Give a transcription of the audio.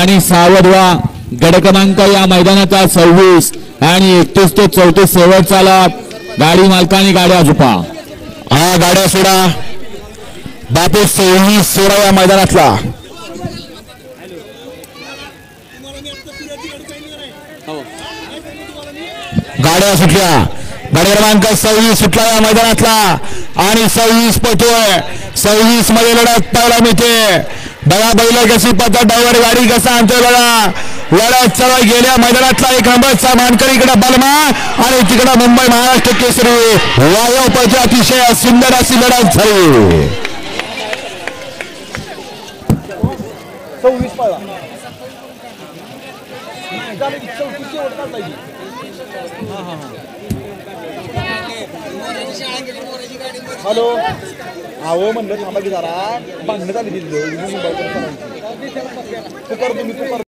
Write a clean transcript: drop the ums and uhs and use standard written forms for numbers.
सर्वांनी सावध व्हा। गड क्रमांक या मैदानाचा 26 आणि 31 ते 34 शेवटचा लॉट। गाडी मालकांनी गाड्या झोपा। हा गाड्या सोडा। बापू 26 सोडा या मैदानातला। गाड्या सुटल्या। गाडी क्रमांक 26 सुटला या मैदानातला आणि 26 पळतोय। 26 मध्ये लढत पाहायला मिळते। बघा बैल कशी पद्धत, ड्रायव्हर गाडी कसा आणतोय बघा। लढत चालू गेल्या मैदानातला 1 नंबरचा मानकरी इकडे बलमा आणि तिकडे मुंबई महाराष्ट्र केसरी वायव पळतोय। अतिशय सुंदर अशी लढत झाली। 26 पळला। हॅलो, अहो म्हणलं थांबा की जरा भांडणं झाली तिथलं।